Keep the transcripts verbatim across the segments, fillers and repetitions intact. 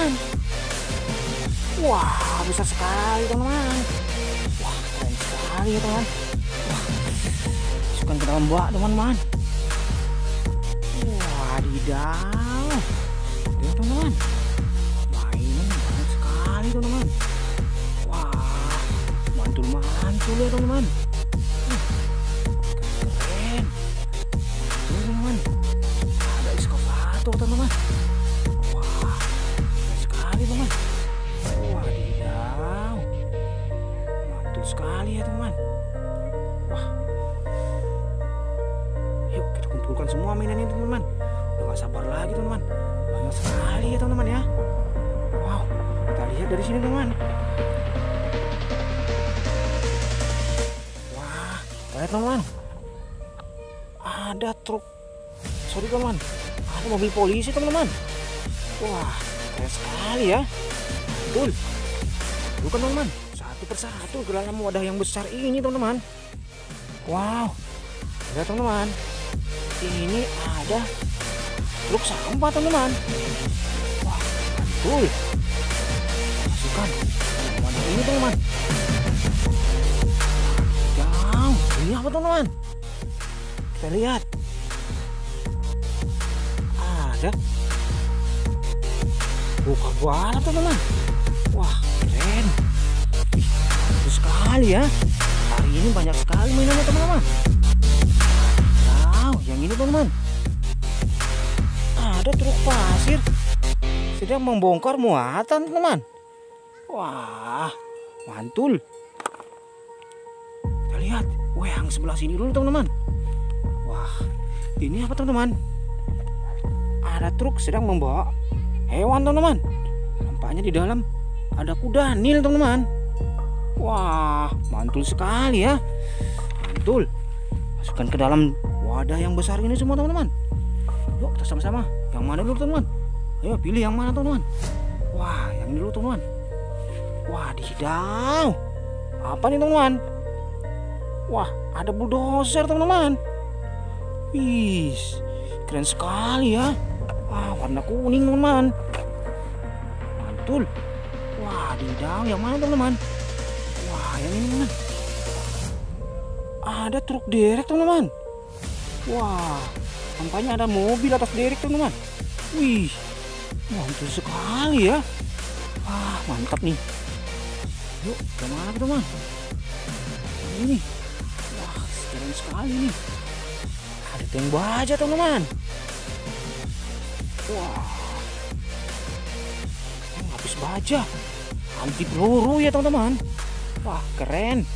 teman-teman. Wah, besar sekali teman-teman. Wah, keren sekali ya teman. Wah, masukkan ke dalam bak teman-teman. Wadidaw. Lihat teman-teman. Mainan banyak sekali teman-teman. Wah, mantul-mantul ya teman-teman. Keren. Teman-teman. Ada eskavator teman-teman. Wah, keren sekali teman. Wadidaw. Mantul sekali ya teman. Wah. Yuk kita kumpulkan semua mainan ini teman-teman. Udah gak sabar lagi teman-teman. Banyak sekali ya teman-teman ya. Wow, kita lihat dari sini teman-teman. Wah, lihat teman-teman. Ada truk. Sorry teman-teman. Ada mobil polisi teman-teman. Wah, keren sekali ya. Betul. Bukan teman-teman. Satu persatu ke dalam wadah yang besar ini teman-teman. Wow. Lihat teman-teman. Ini ada truk sampah teman-teman. Wah, betul. Masukkan wadah ini teman-teman. Jauh. Ini apa teman-teman? Kita lihat. Ada buka balap teman-teman. Wah, keren. Wih, bagus sekali ya. Hari ini banyak sekali mainannya teman-teman. Wow, yang ini teman-teman. Ada truk pasir sedang membongkar muatan teman-teman. Wah, mantul. Kita lihat. Wah, yang sebelah sini dulu teman-teman. Wah, ini apa teman-teman? Ada truk sedang membawa hewan teman-teman. Nampaknya di dalam ada kuda nil teman-teman. Wah, mantul sekali ya. Mantul. Masukkan ke dalam wadah yang besar ini semua teman-teman. Yuk kita sama-sama. Yang mana dulu teman-teman? Ayo pilih yang mana teman-teman. Wah, yang ini dulu teman-teman. Wadidaw. Apa nih teman-teman? Wah, ada bulldozer teman-teman. Wih, keren sekali ya. Wah, warna kuning teman-teman. Mantul. Wadidaw, yang mana teman-teman? Wah, yang ini teman-teman. Ada truk derek teman-teman. Wah, nampaknya ada mobil atas derek teman-teman. Wih, mantul sekali ya. Wah, mantap nih. Yuk, kemana teman-teman? Ini. Wah, keren sekali nih. Ada tank baja teman-teman. Wah, yang habis baja, anti peluru ya teman-teman. Wah, keren.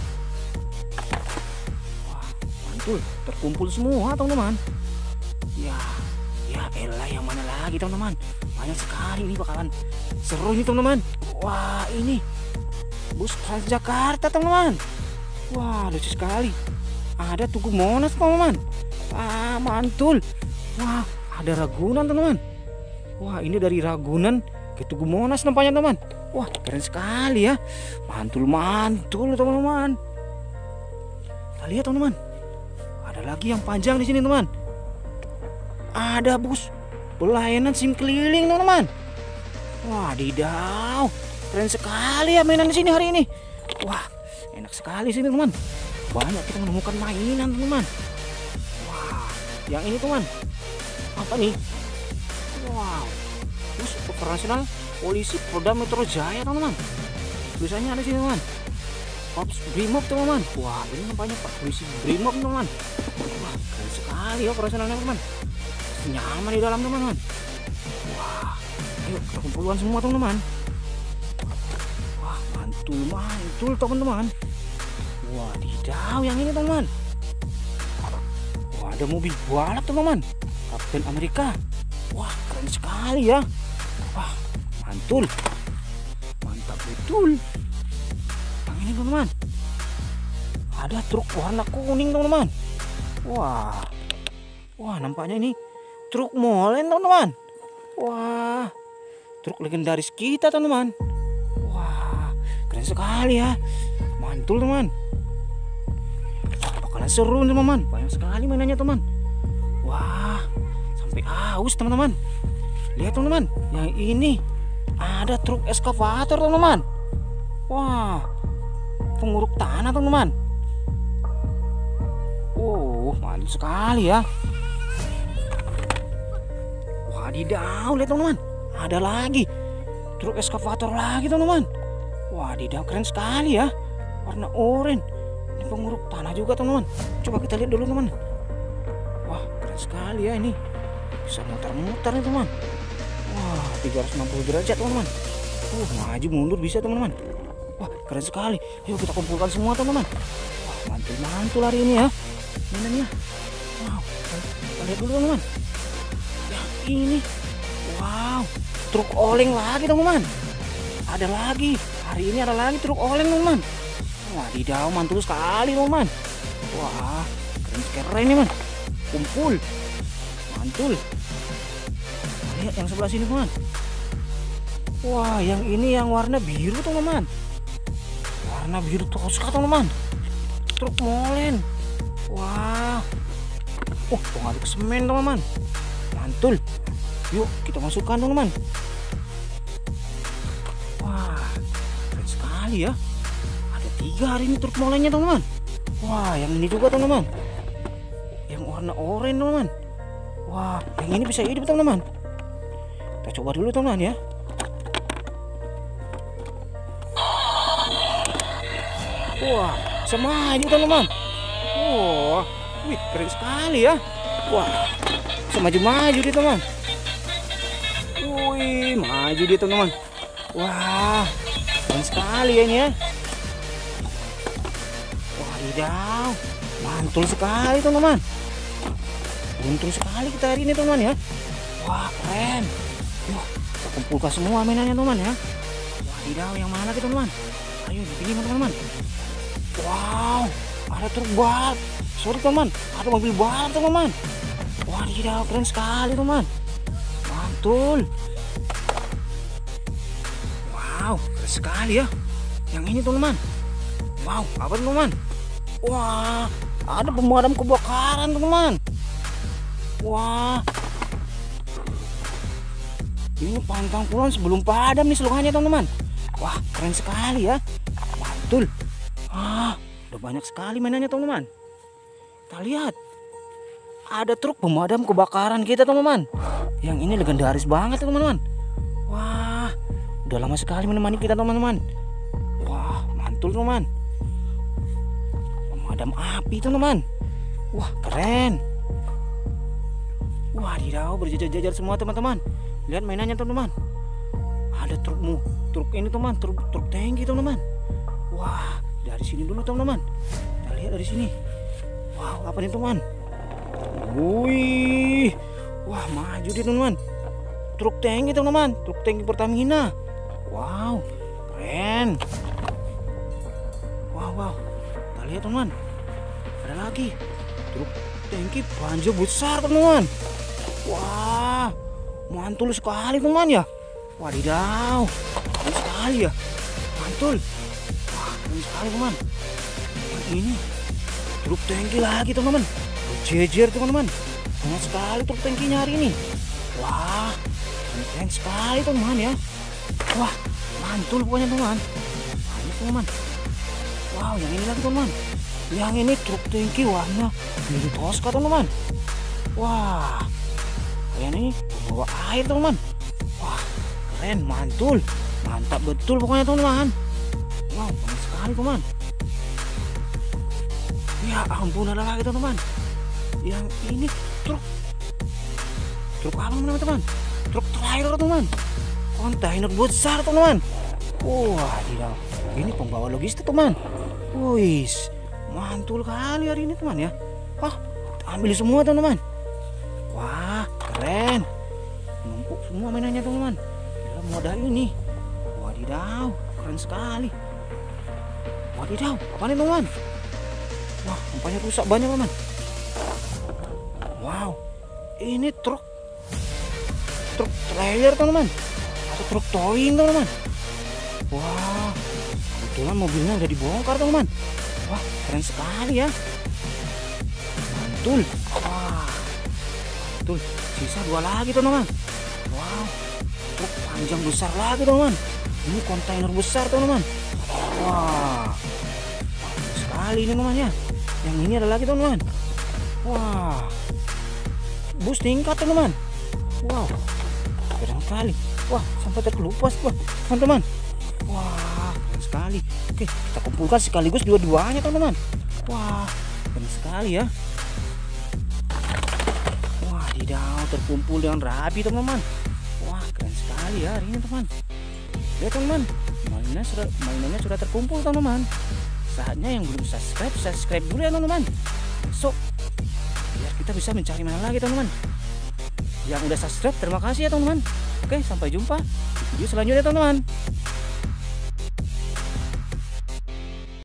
Wah, mantul, terkumpul semua teman-teman. Ya, ya elah, yang mana lagi teman-teman? Banyak sekali, ini bakalan seru nih teman-teman. Wah, ini bus Transjakarta teman-teman. Wah, lucu sekali. Ada Tugu Monas teman-teman. Ah, mantul. Wah, ada Ragunan teman-teman. Wah, ini dari Ragunan ke Tugu Monas nampaknya teman. Wah, keren sekali ya. Mantul-mantul teman-teman. Kita lihat teman-teman. Ada lagi yang panjang di sini teman. Ada bus pelayanan SIM keliling teman-teman. Wadidaw. Keren sekali ya mainan di sini hari ini. Wah, enak sekali sini teman. Banyak kita menemukan mainan teman-teman. Wah, yang ini teman. Apa nih? Wow, bus operasional polisi Polda Metro Jaya teman-teman. Tulisannya ada sini teman. Korps Brimob teman-teman. Wah, ini nampaknya Pak Polisi Brimob teman-teman. Wah, keren sekali ya operasionalnya teman. Nyaman di dalam teman-teman. Wah, ayo kita kumpulkan semua teman-teman. Wah, mantul mantul teman-teman. Wadidaw, yang ini teman-teman. Wah, ada mobil balap teman-teman. Kapten Amerika. Wah, keren sekali ya. Wah, mantul. Mantap betul. Yang ini teman-teman. Ada truk warna kuning teman-teman. Wah. Wah, nampaknya ini truk molen teman-teman. Wah, truk legendaris kita teman-teman. Wah, keren sekali ya. Mantul teman. Bakalan seru teman-teman. Banyak sekali mainannya teman. Wah, sampai aus teman-teman. Lihat teman-teman, yang ini ada truk eskavator teman-teman. Wah, penguruk tanah teman-teman. Oh, mantap sekali ya. Wadidaw, lihat teman-teman, ada lagi truk eskavator lagi teman-teman. Wadidaw, keren sekali ya, warna oranye. Ini penguruk tanah juga teman-teman. Coba kita lihat dulu teman. Wah, keren sekali ya ini, bisa muter-muter nih teman. Wah, tiga ratus enam puluh derajat teman-teman. Uh, maju mundur bisa teman-teman. Wah, keren sekali. Yuk kita kumpulkan semua teman-teman. Wah, mantul-mantul hari ini ya mainannya. Wow, kita lihat dulu teman-teman. Yang ini, wow, truk oleng lagi teman-teman. Ada lagi, hari ini ada lagi truk oleng teman-teman. Wadidaw, mantul sekali teman-teman. Wah, keren-keren nih man. Kumpul, mantul. Lihat yang sebelah sini teman. Wah, yang ini yang warna biru teman-teman. Warna biru Tosca teman-teman. Truk molen. Wah. Oh, pengaduk semen teman-teman. Mantul. Yuk kita masukkan teman-teman. Wah, keren sekali ya. Ada tiga hari ini truk molennya teman-teman. Wah, yang ini juga teman-teman. Yang warna oranye teman-teman. Wah, yang ini bisa hidup teman-teman. Kita coba dulu teman-teman ya. Wah, semaju teman-teman. Wah, wih, keren sekali ya. Wah, semaju-maju dia teman. Wih, maju dia teman-teman. Wah, keren sekali ya ini ya. Wadidaw, mantul sekali teman-teman. Untung sekali kita hari ini teman-teman ya. Wah, keren. Yuk, kita kumpulkan semua mainannya teman ya. Wadidaw, yang mana lagi teman-teman? Ayo dipilih teman-teman. Wow, ada truk balap. Sorry teman, ada mobil balap teman-teman. Wadidaw, keren sekali teman. Mantul. Wow, keren sekali ya. Yang ini teman-teman. Wow, apa teman-teman? Wah, ada pemadam kebakaran teman-teman. Wah, ini pantang pulang sebelum padam nih slogannya teman-teman. Wah, keren sekali ya. Mantul. Ah, udah banyak sekali mainannya teman-teman. Kita lihat, ada truk pemadam kebakaran kita teman-teman. Yang ini legendaris banget teman-teman. Wah, udah lama sekali menemani kita teman-teman. Wah, mantul teman. Pemadam api teman-teman. Wah, keren. Wadidaw, berjajar-jajar semua teman-teman. Lihat mainannya teman-teman. Ada trukmu, truk ini teman, truk truk tangki teman-teman. Wah, dari sini dulu teman-teman. Kita lihat dari sini. Wow, apa nih teman? Wih, wah maju dia teman-teman. Truk tangki teman-teman, truk tangki Pertamina. Wow, keren. Wow, wow. Kita lihat teman-teman. Ada lagi truk tangki Banjo besar teman-teman. Wah, mantul sekali teman ya. Wadidaw, keren sekali ya. Mantul. Wah, keren sekali teman. Yang ini truk tangki lagi teman-teman. Berjejer teman-teman. Banyak sekali truk tangkinya hari ini. Wah, keren sekali teman ya. Wah, mantul pokoknya teman. Banyak teman. Wow, yang ini lagi teman. Yang ini truk tangki warna biru Tosca teman. Wah, yang ini bawa air teman. Wah, keren, mantul, mantap betul pokoknya teman. Wow, banyak sekali teman. Ya ampun, ada lagi teman. Yang ini truk truk apa namanya teman? Truk trailer teman. Kontainer besar teman. Wah, tidak. Ini pembawa logistik teman. Wis, mantul kali hari ini teman ya. Wah, ambil semua teman-teman. Wah, keren. Numpuk semua mainannya teman-teman dalam modal ini. Wadidaw, keren sekali. Wadidaw, apa nih teman? Wah, sampahnya rusak banyak teman. Wow, ini truk truk trailer teman-teman. Atau truk towing teman-teman. Wah, kebetulan mobilnya udah dibongkar teman-teman. Wah, keren sekali ya. Mantul. Wah, mantul. Sisa dua lagi teman-teman. Wow, truk keranjang besar lagi teman-teman. Ini kontainer besar teman-teman. Wah, sekali ini teman-teman ya. Yang ini ada lagi teman-teman. Wah, bus tingkat teman-teman. Wow, keren sekali. Wah, sampai terkelupas wah teman-teman. Wah, keren sekali. Oke, kita kumpulkan sekaligus dua-duanya teman-teman. Wah, keren sekali ya. Wah, didau terkumpul dengan rapi teman-teman. Wah, keren sekali ya hari ini teman. Lihat teman-teman, mainannya sudah mainannya sudah terkumpul teman-teman. Saatnya yang belum subscribe subscribe dulu ya teman-teman. So, biar kita bisa mencari mainan lagi teman-teman. Yang udah subscribe terima kasih ya teman-teman. Oke, sampai jumpa di video selanjutnya teman-teman.